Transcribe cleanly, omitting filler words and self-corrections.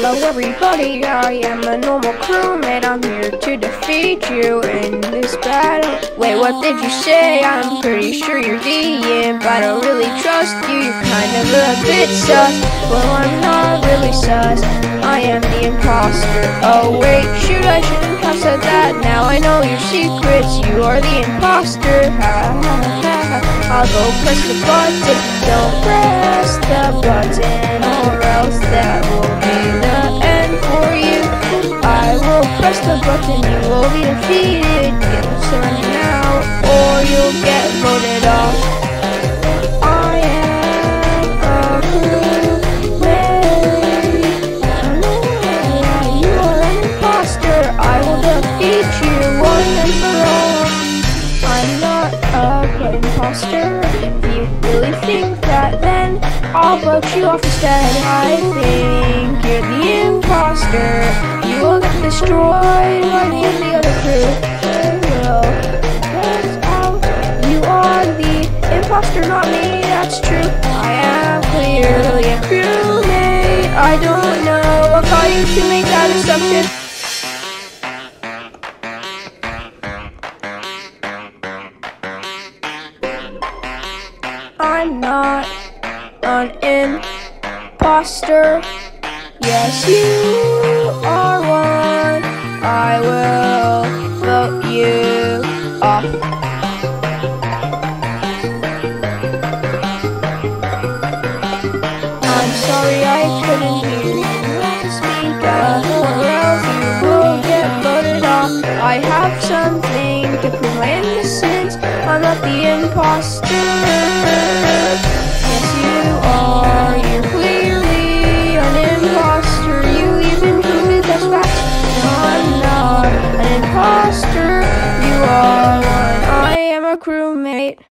Hello everybody, I am a normal crewmate. I'm here to defeat you in this battle. Wait, what did you say? I'm pretty sure you're the imp. I don't really trust you, you're kind of a bit sus. Well, I'm not really sus, I am the imposter. Oh wait, shoot, I shouldn't have said that. Now I know your secrets, you are the imposter. Ha ha ha ha. I'll go press the button. Don't press the button, or else that will be the end for you. I will press the button, you will be defeated. Get some now, or you'll get voted off. I am a crewmate. You are an imposter. I will defeat you one and for all. I'm not a imposter. If you really think that, then I'll vote you off instead. I think you're the imposter. You will get destroyed by me and the other crew. I will get out. You are the imposter, not me. That's true. I am clearly a crewmate. I don't know what got you to make that assumption. I'm not an imposter. Yes, you are one. I will vote you off. I'm sorry I couldn't hear you speak up, or else you will get voted off. I have something to prove my innocence. I'm not the imposter. Yes, you are. You're clearly an imposter. You even proved that's fact. No, I'm not an imposter. You are one. I am a crewmate.